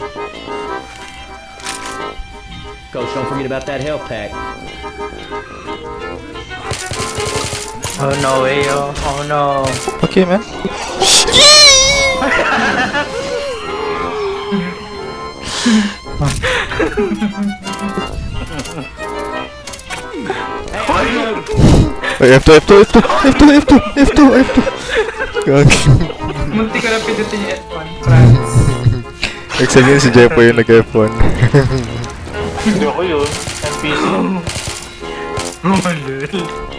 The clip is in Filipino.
Coach, don't forget about that health pack. Oh no way, oh no. Okay, man. Ay, F2. Munti ko na pindutin yung F1, France. Nagsabihin si Jepo yung nag-F1. Hindi ako yun. NPC. Oh,